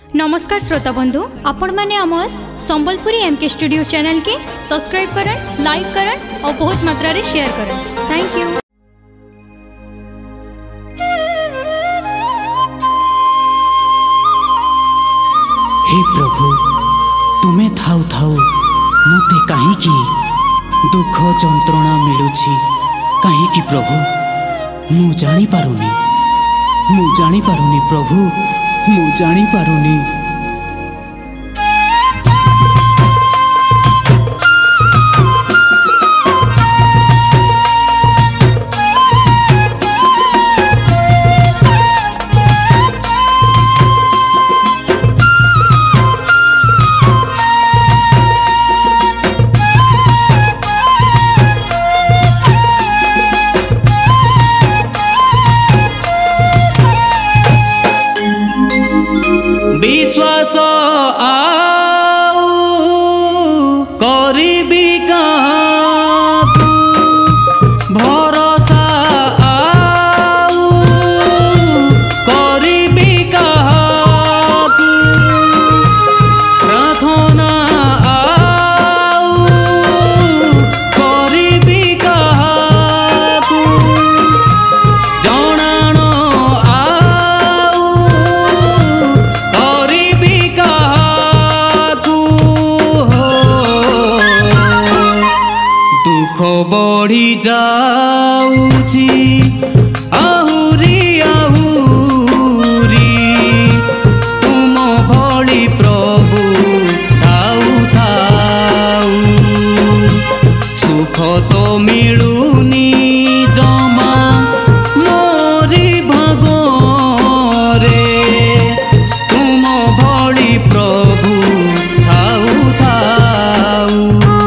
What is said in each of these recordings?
नमस्कार श्रोता बंधु, आपण मैंने आमर संबलपुरी एमके स्टूडियो चैनल के सब्सक्राइब करन, लाइक करन और बहुत मात्रा रे शेयर करन। Thank you. हे प्रभु, तुम्हें थाउ थाउ मते कहीं दुख जंत्रणा मिलुछि कहीं प्रभु मु जानी पारुनी प्रभु मु जानी पारुनी। विश्वास आउ करिबी काहाकु, भरोसा आउ करिबी काहाकु, प्रार्थना आउ करिबी काहाकु, जणाण बढ़ी जाऊची आहुरी आहुरी, तुम भली प्रभु थाउ थाउ, सुख तो मिलुनी जमा मोरी भागरे, तुम भली प्रभु थाउ थाउ।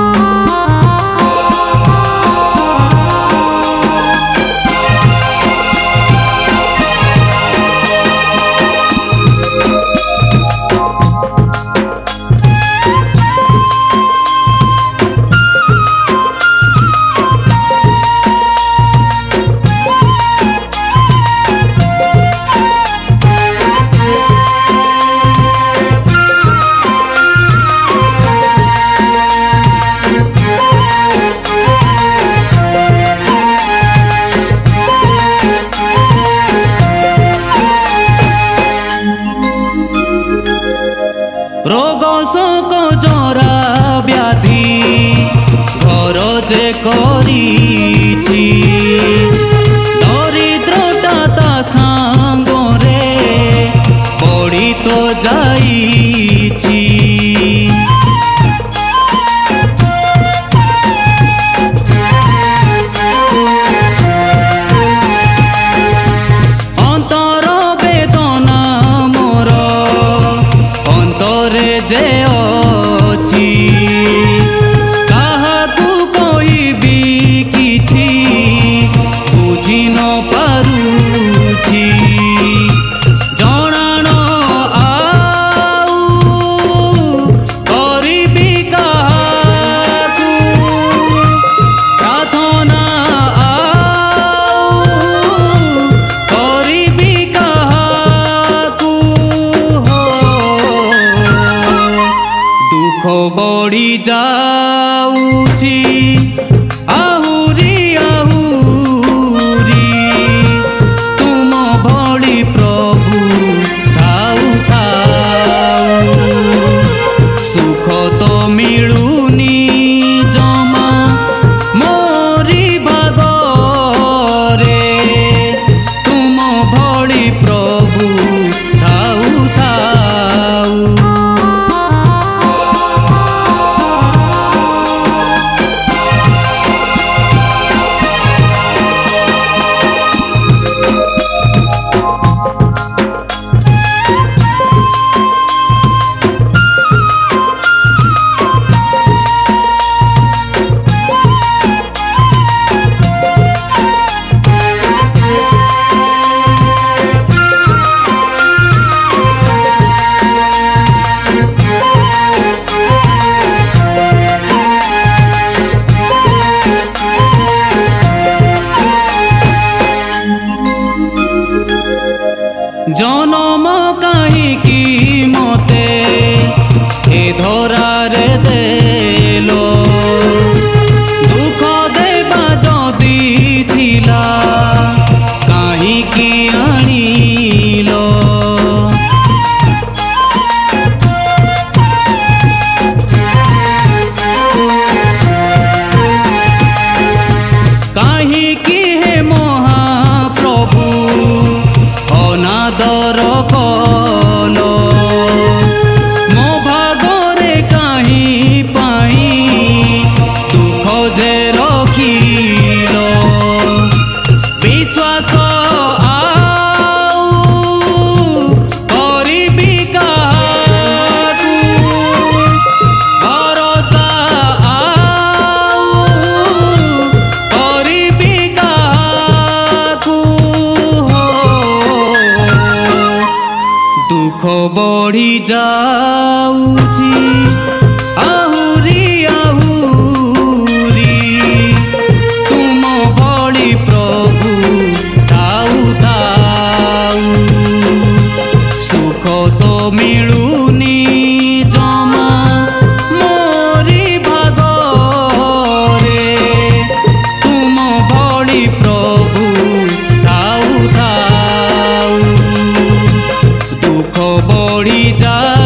रोग शोक जरा व्याधि घर जे करिछि, दरिद्रता ता सांगरे पड़ी तो जाइछि, अंतर वेदना मोर अंतरे जे अछि, काहाकू कहिबी किछि बुझी न पारुछि, जणाण आउ करिबी काहाकू, प्रार्थना आउ करिबी काहाकू, दुख बढ़ी जाऊची आहुरी आहुरी, तुम भली प्रभु थाउ थाउ, सुख तो मिलुनी जमा मोरी भागरे, तुम भली प्रभु थाउ थाउ। जाऊची आहुरी आहुरी तुम भली प्रभु थाऊ थाऊ सुख तो मिलुनी जमा मोरी भागरे तुम भली प्रभु थाऊ थाऊ दुख बढ़ी जा